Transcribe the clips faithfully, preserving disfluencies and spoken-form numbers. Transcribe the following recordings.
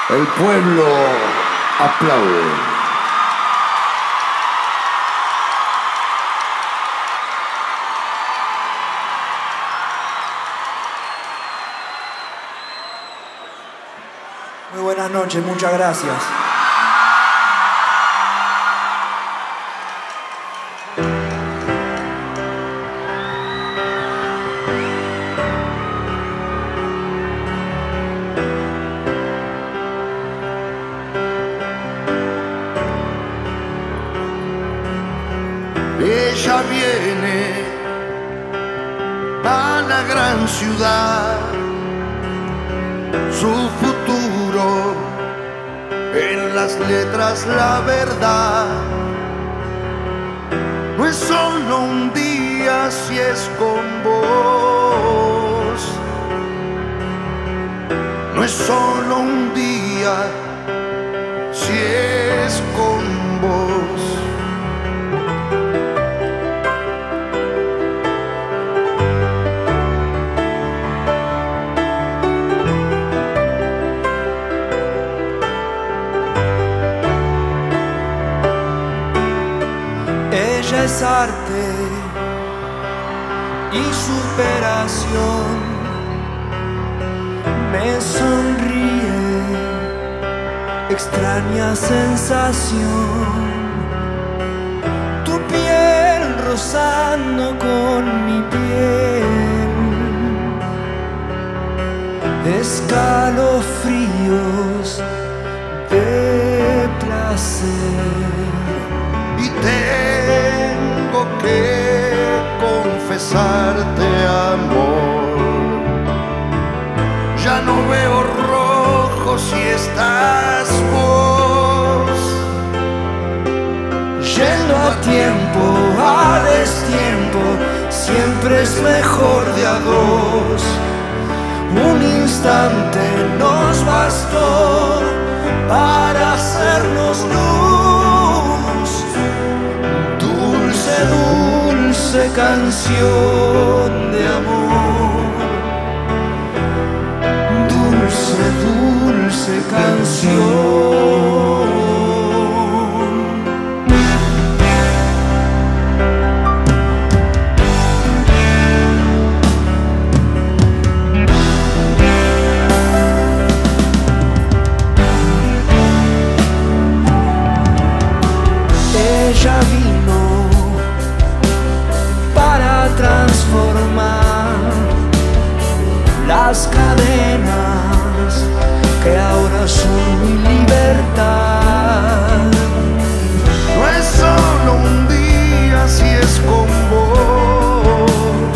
El pueblo aplaude. Muy buenas noches, muchas gracias. Ella viene a la gran ciudad, su futuro en las letras, la verdad. No es solo un día si es con vos, no es solo un día si es con vos. Ella es arte y superación, me sonríe, extraña sensación, tu piel rozando con mi piel, escalofríos de placer. Y tengo que confesarte, amor, ya no veo rojo si estás vos. Yendo a tiempo, a destiempo, siempre es mejor de a dos. Un instante nos bastó para hacernos luz. Dulce, dulce canción de amor. Dulce, dulce canción. Ella vino para transformar las cadenas que ahora son mi libertad. No es solo un día si es con vos,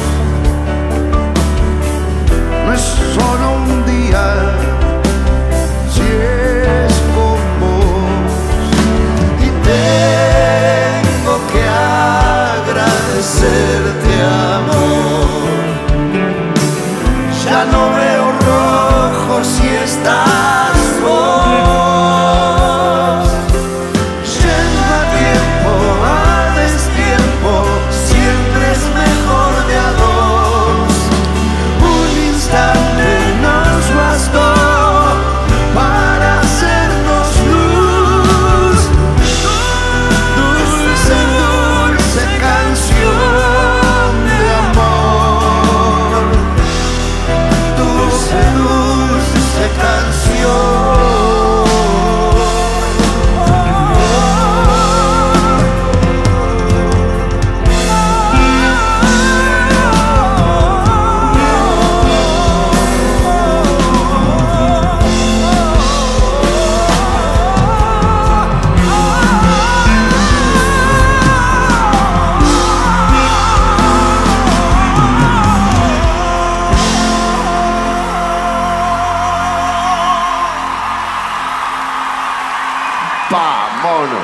no es solo un día si es con vos. Y tengo que agradecerte, amor, ya no veo rojo si estás vos. Yendo a tiempo, a destiempo, siempre es mejor de a dos. Un instante nos bastó para hacernos luz. Dulce, dulce canción de amor. Dulce, dulce canción. Pa, mono.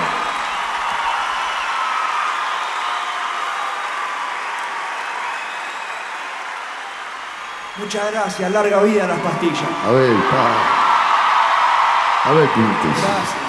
Muchas gracias, larga vida a las pastillas. A ver, pa. A ver, Pintes. Gracias.